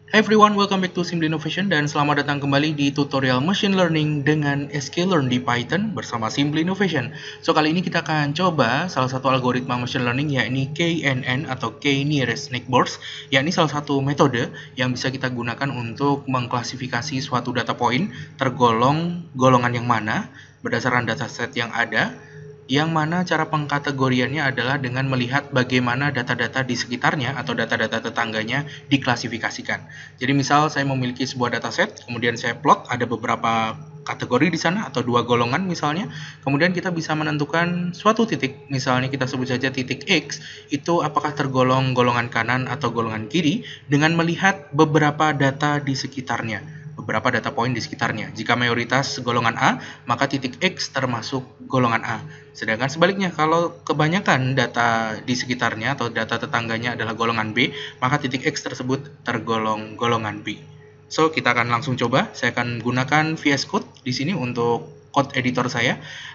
Hey everyone, welcome back to Simply Innovation dan selamat datang kembali di tutorial Machine Learning dengan sklearn di Python bersama Simply Innovation. So, kali ini kita akan coba salah satu algoritma Machine Learning yakni KNN atau K-nearest neighbors, yakni salah satu metode yang bisa kita gunakan untuk mengklasifikasi suatu data point tergolong golongan yang mana berdasarkan dataset yang ada, yang mana cara pengkategoriannya adalah dengan melihat bagaimana data-data di sekitarnya atau data-data tetangganya diklasifikasikan. Jadi misal saya memiliki sebuah dataset, kemudian saya plot ada beberapa kategori di sana atau dua golongan misalnya, kemudian kita bisa menentukan suatu titik, misalnya kita sebut saja titik X, itu apakah tergolong golongan kanan atau golongan kiri dengan melihat beberapa data di sekitarnya. Beberapa data point di sekitarnya. Jika mayoritas golongan A, maka titik X termasuk golongan A. Sedangkan sebaliknya, kalau kebanyakan data di sekitarnya atau data tetangganya adalah golongan B, maka titik X tersebut tergolong golongan B. So, kita akan langsung coba. Saya akan gunakan VS Code di sini untuk code editor saya.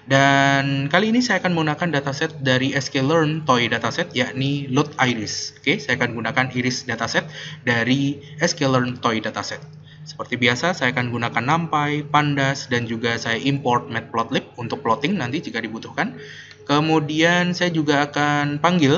Dan kali ini saya akan menggunakan dataset dari sklearn toy dataset, yakni load iris. Oke, saya akan gunakan iris dataset dari sklearn toy dataset. Seperti biasa, saya akan gunakan NumPy, Pandas, dan juga saya import Matplotlib untuk plotting nanti jika dibutuhkan. Kemudian saya juga akan panggil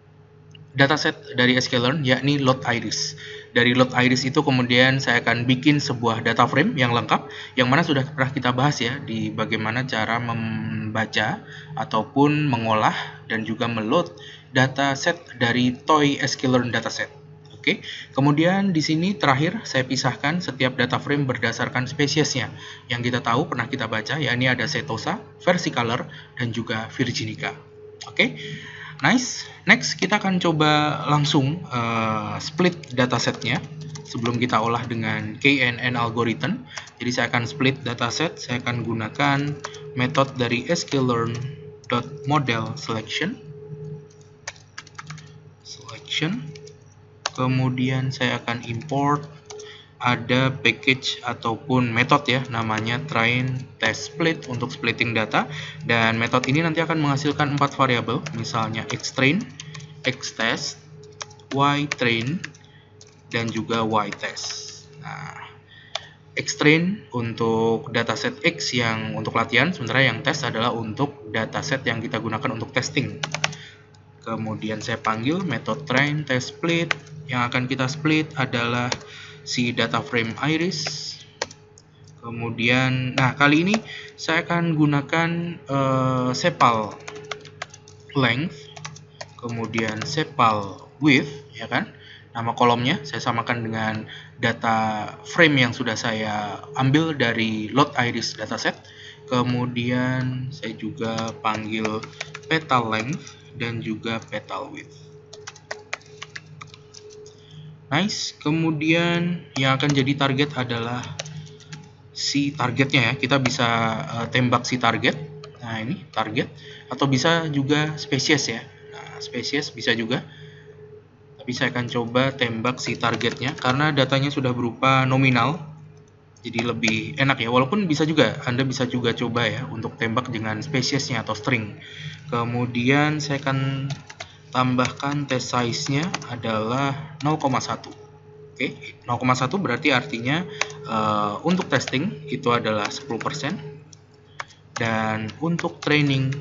dataset dari sklearn, yakni load_iris. Dari load_iris itu kemudian saya akan bikin sebuah data frame yang lengkap, yang mana sudah pernah kita bahas ya, di bagaimana cara membaca ataupun mengolah dan juga meload dataset dari toy sklearn dataset. Oke, kemudian di sini terakhir saya pisahkan setiap data frame berdasarkan spesiesnya. Yang kita tahu pernah kita baca, yakni ada Setosa, Versicolor, dan juga Virginica. Oke, nice. Next kita akan coba langsung split datasetnya sebelum kita olah dengan KNN algorithm. Jadi saya akan split dataset, saya akan gunakan metode dari sklearn.model selection. Kemudian saya akan import ada package ataupun metode ya, namanya train test split untuk splitting data, dan metode ini nanti akan menghasilkan 4 variabel, misalnya xtrain, xtest, ytrain, dan juga ytest. Nah, xtrain untuk dataset X yang untuk latihan, sementara yang test adalah untuk dataset yang kita gunakan untuk testing. Kemudian saya panggil metode train test split. Yang akan kita split adalah si data frame iris. Kemudian, nah kali ini saya akan gunakan sepal length, kemudian sepal width, ya kan? Nama kolomnya saya samakan dengan data frame yang sudah saya ambil dari load iris dataset. Kemudian saya juga panggil petal length dan juga petal width. Nice. Kemudian yang akan jadi target adalah si targetnya ya. Kita bisa tembak si target. Nah, ini target, atau bisa juga spesies ya. Nah, spesies bisa juga. Tapi saya akan coba tembak si targetnya karena datanya sudah berupa nominal. Jadi lebih enak ya. Walaupun bisa juga, Anda bisa juga coba ya untuk tembak dengan spesiesnya atau string. Kemudian saya akan tambahkan test size-nya adalah 0,1. Oke, 0,1 berarti artinya untuk testing itu adalah 10%, dan untuk training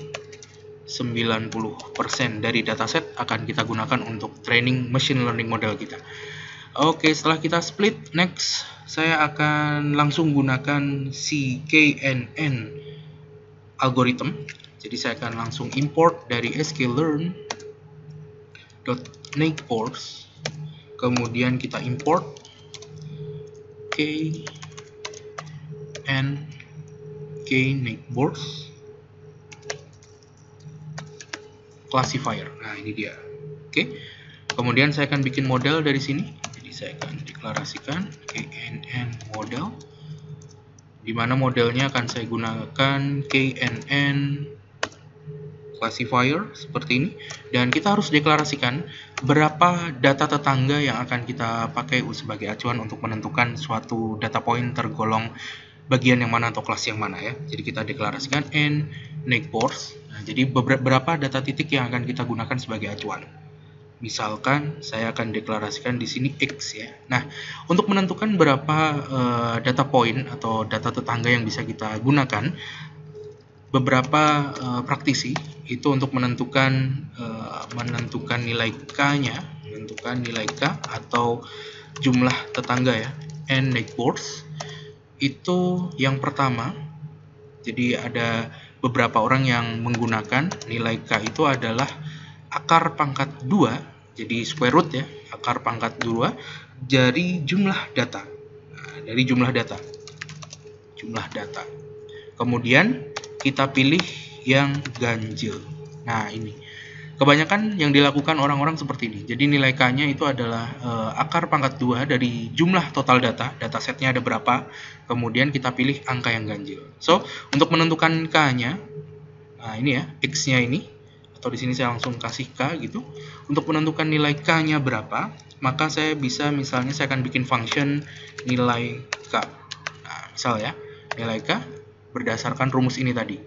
90% dari dataset akan kita gunakan untuk training machine learning model kita. Oke, setelah kita split, next saya akan langsung gunakan si KNN algorithm. Jadi saya akan langsung import dari sklearn.neighbors, kemudian kita import KNeighbors classifier. Nah, ini dia. Oke. Kemudian saya akan bikin model dari sini. Jadi saya akan deklarasikan KNN model, di mana modelnya akan saya gunakan KNN classifier seperti ini, dan kita harus deklarasikan berapa data tetangga yang akan kita pakai sebagai acuan untuk menentukan suatu data point tergolong bagian yang mana atau kelas yang mana ya. Jadi kita deklarasikan n neighbors. Nah, jadi beberapa data titik yang akan kita gunakan sebagai acuan. Misalkan saya akan deklarasikan di sini X ya. Nah, untuk menentukan berapa data point atau data tetangga yang bisa kita gunakan, beberapa praktisi itu untuk menentukan nilai K-nya, menentukan nilai K atau jumlah tetangga ya, and neighbors. Itu yang pertama. Jadi ada beberapa orang yang menggunakan nilai K itu adalah akar pangkat 2, jadi square root ya, akar pangkat 2 dari jumlah data. Nah, dari jumlah data. Kemudian kita pilih yang ganjil. Nah, ini. Kebanyakan yang dilakukan orang-orang seperti ini. Jadi nilai K-nya itu adalah akar pangkat 2 dari jumlah total data. Datasetnya ada berapa. Kemudian kita pilih angka yang ganjil. So, untuk menentukan K-nya, nah ini ya, X-nya ini. Atau di sini saya langsung kasih K gitu. Untuk menentukan nilai K-nya berapa, maka saya bisa misalnya saya akan bikin function nilai K. Nah, misal ya, nilai K berdasarkan rumus ini tadi.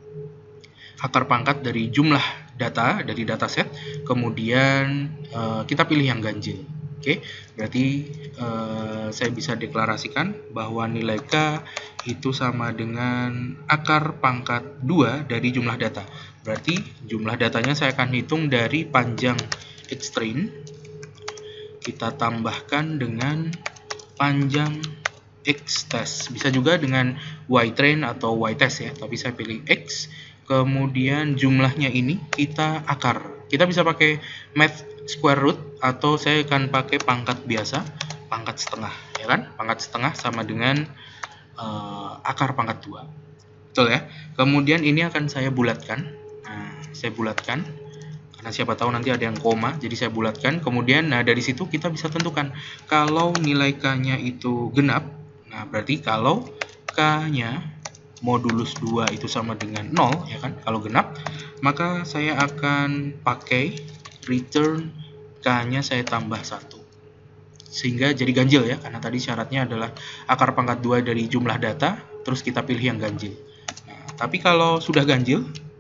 Akar pangkat dari jumlah data, dari dataset, kemudian kita pilih yang ganjil. Oke, berarti saya bisa deklarasikan bahwa nilai K itu sama dengan akar pangkat 2 dari jumlah data. Berarti jumlah datanya saya akan hitung dari panjang xtrain, kita tambahkan dengan panjang xtest. Bisa juga dengan ytrain atau ytest ya, tapi saya pilih x. Kemudian jumlahnya ini kita akar. Kita bisa pakai math square root atau saya akan pakai pangkat biasa, pangkat setengah, ya kan? Pangkat setengah sama dengan akar pangkat 2. Betul ya? Kemudian ini akan saya bulatkan. Nah, saya bulatkan karena siapa tahu nanti ada yang koma, jadi saya bulatkan. Kemudian nah dari situ kita bisa tentukan kalau nilai K-nya itu genap. Nah, berarti kalau K-nya modulus 2 itu sama dengan 0 ya kan, kalau genap, maka saya akan pakai return K-nya saya tambah 1 sehingga jadi ganjil ya, karena tadi syaratnya adalah akar pangkat 2 dari jumlah data, terus kita pilih yang ganjil. Nah, tapi kalau sudah ganjil,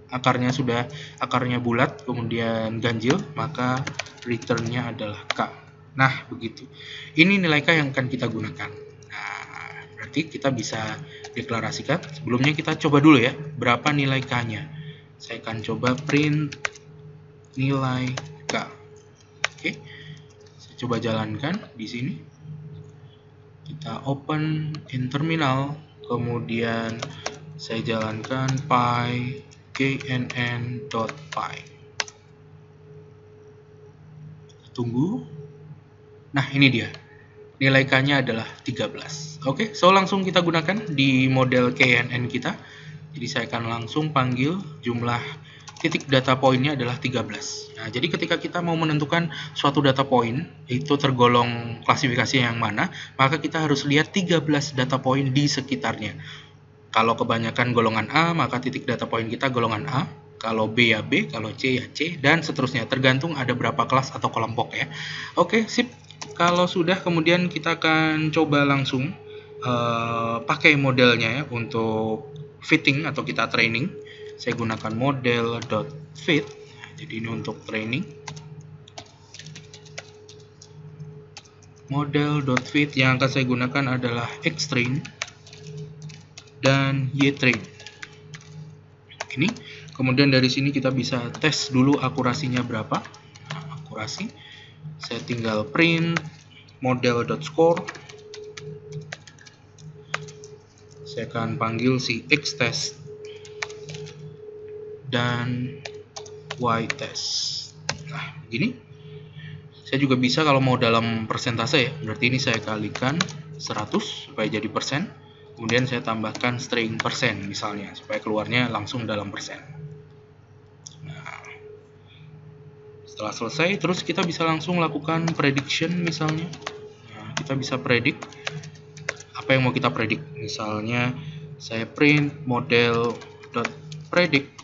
akarnya bulat kemudian ganjil, maka returnnya adalah K. Nah, begitu. Ini nilai K yang akan kita gunakan. Nah, berarti kita bisa deklarasikan. Sebelumnya kita coba dulu ya, berapa nilai K-nya. Saya akan coba print nilai K. Oke, saya coba jalankan di sini. Kita open in terminal, kemudian saya jalankan py knn.py. Tunggu. Nah, ini dia. Nilai K-nya adalah 13. Oke, so langsung kita gunakan di model KNN kita. Jadi saya akan langsung panggil jumlah titik data point-nya adalah 13. Nah, jadi ketika kita mau menentukan suatu data point itu tergolong klasifikasi yang mana, maka kita harus lihat 13 data point di sekitarnya. Kalau kebanyakan golongan A, maka titik data point kita golongan A. Kalau B ya B, kalau C ya C, dan seterusnya. Tergantung ada berapa kelas atau kelompok ya. Oke, sip. Kalau sudah, kemudian kita akan coba langsung pakai modelnya ya untuk fitting atau kita training. Saya gunakan model.fit. Jadi ini untuk training. Model.fit yang akan saya gunakan adalah xtrain dan ytrain. Ini. Kemudian dari sini kita bisa tes dulu akurasinya berapa. Nah, akurasi. Saya tinggal print model.score. Saya akan panggil si xtest dan ytest. Nah, begini. Saya juga bisa kalau mau dalam persentase ya. Berarti ini saya kalikan 100 supaya jadi persen. Kemudian saya tambahkan string persen misalnya, supaya keluarnya langsung dalam persen. Nah, setelah selesai, terus kita bisa langsung lakukan prediction misalnya. Nah, kita bisa predict apa yang mau kita predict. Misalnya, saya print model.predict.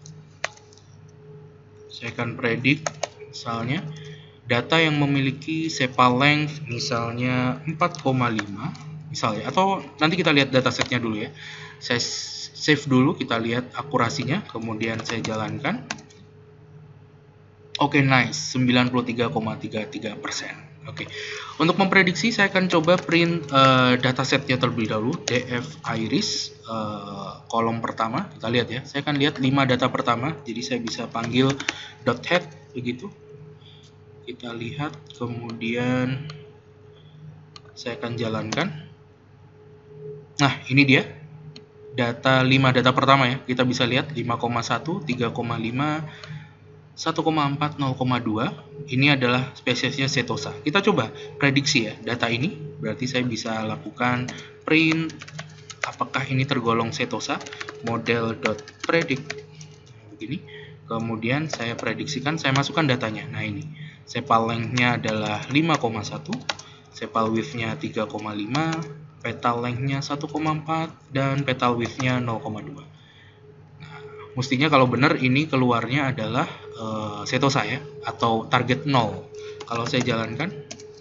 Saya akan predict misalnya data yang memiliki sepal length misalnya 4,5. Misalnya, atau nanti kita lihat datasetnya dulu ya. Saya save dulu, kita lihat akurasinya, kemudian saya jalankan. Oke, nice, 93,33%. Oke, untuk memprediksi saya akan coba print datasetnya terlebih dahulu, DF Iris, kolom pertama. Kita lihat ya, saya akan lihat 5 data pertama, jadi saya bisa panggil .head begitu. Kita lihat, kemudian saya akan jalankan. Nah, ini dia data 5 data pertama ya. Kita bisa lihat 5,1, 3,5, 1,4, 0,2. Ini adalah spesiesnya Setosa. Kita coba prediksi ya data ini. Berarti saya bisa lakukan print apakah ini tergolong Setosa, model.predict begini. Kemudian saya prediksikan, saya masukkan datanya. Nah ini, sepal length-nya adalah 5,1, sepal width-nya 3,5, petal length-nya 1,4, dan petal width-nya 0,2. Mestinya kalau benar ini keluarnya adalah Setosa ya, atau target 0. Kalau saya jalankan,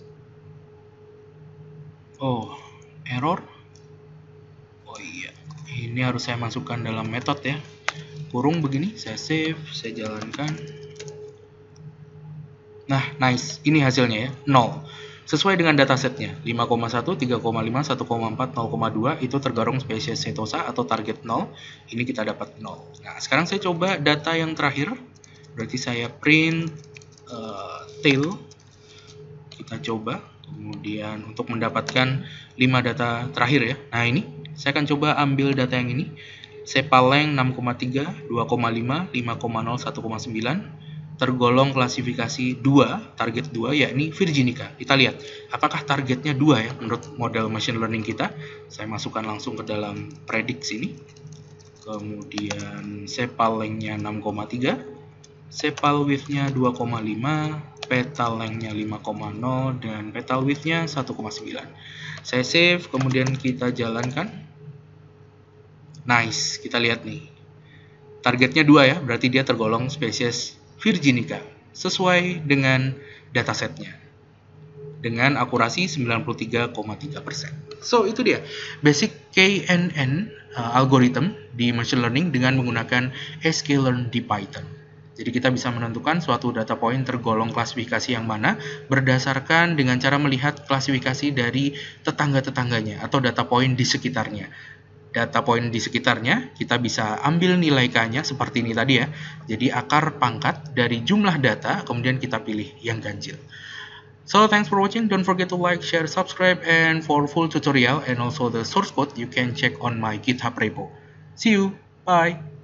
oh error. Oh iya, ini harus saya masukkan dalam metode ya, kurung begini, saya save, saya jalankan. Nah nice, ini hasilnya ya, 0. Sesuai dengan datasetnya, 5,1, 3,5, 1,4, 0,2 itu tergolong spesies Setosa atau target 0. Ini kita dapat 0. Nah, sekarang saya coba data yang terakhir. Berarti saya print tail. Kita coba. Kemudian untuk mendapatkan 5 data terakhir ya. Nah, ini saya akan coba ambil data yang ini. Sepal length 6,3, 2,5, 5,0, 1,9. Tergolong klasifikasi 2, target 2, yakni Virginica. Kita lihat, apakah targetnya 2 ya menurut model machine learning kita. Saya masukkan langsung ke dalam predict sini. Kemudian sepal length-nya 6,3, sepal width-nya 2,5, petal length-nya 5,0, dan petal width-nya 1,9. Saya save, kemudian kita jalankan. Nice, kita lihat nih. Targetnya 2 ya, berarti dia tergolong spesies Virginica sesuai dengan datasetnya dengan akurasi 93,3%. So itu dia basic KNN algorithm di machine learning dengan menggunakan sklearn di Python. Jadi kita bisa menentukan suatu data point tergolong klasifikasi yang mana berdasarkan dengan cara melihat klasifikasi dari tetangga-tetangganya atau data point di sekitarnya. Data point di sekitarnya, kita bisa ambil nilai K-nya seperti ini tadi ya. Jadi akar pangkat dari jumlah data, kemudian kita pilih yang ganjil. So, thanks for watching. Don't forget to like, share, subscribe, and for full tutorial and also the source code, you can check on my GitHub repo. See you. Bye.